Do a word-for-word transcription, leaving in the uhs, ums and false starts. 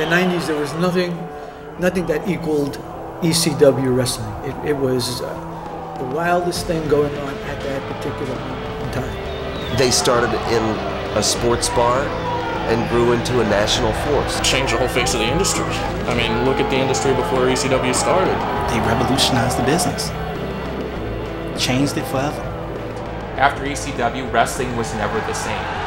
the nineties, there was nothing, nothing that equaled E C W wrestling. It, it was uh, the wildest thing going on at that particular moment in time. They started in a sports bar and grew into a national force. Changed the whole face of the industry. I mean, look at the industry before E C W started. They revolutionized the business. Changed it forever. After E C W, wrestling was never the same.